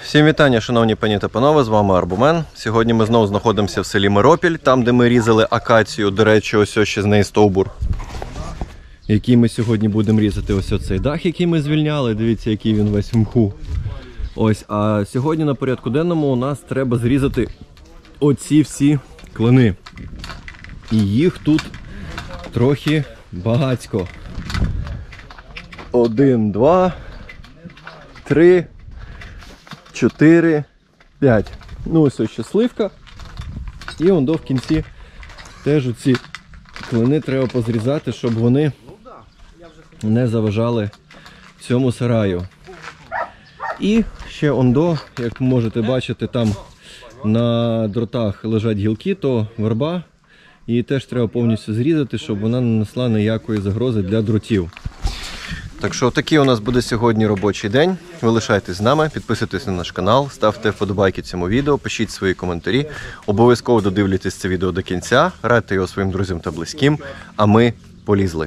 Всім вітання, шановні пані та панове, з вами Арбумен. Сьогодні ми знову знаходимося в селі Миропіль, там де ми різали акацію, до речі, ось ще з неї стовбур, який ми сьогодні будемо різати. Ось оцей дах, який ми звільняли, дивіться, який він весь в мху. Ось, а сьогодні на порядку денному у нас треба зрізати оці всі клини. І їх тут трохи багацько. 1, 2, 3, 4, 5. Ну ось ще сливка. І он до в кінці теж оці клини треба позрізати, щоб вони не заважали цьому сараю. І ще ондо, як можете бачити, там на дротах лежать гілки, то верба. Її теж треба повністю зрізати, щоб вона не нанесла ніякої загрози для дротів. Так що такий у нас буде сьогодні робочий день. Ви лишайтесь з нами, підписуйтесь на наш канал, ставте вподобайки цьому відео, пишіть свої коментарі. Обов'язково додивляйтесь це відео до кінця, радьте його своїм друзям та близьким, а ми полізли.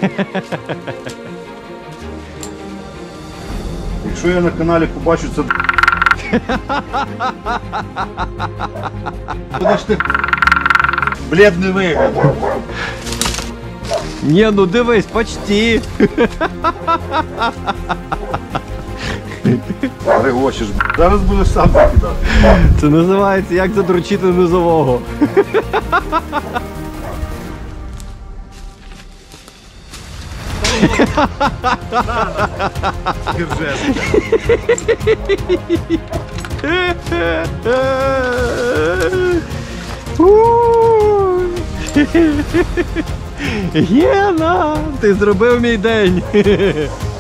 Якщо я на каналі побачу це... Куди ж ти бледний вигляд? Ні, ну дивись, почти. Регочеш, зараз будеш сам закидати. Це називається як задручити низового. Гена, ти зробив мій день.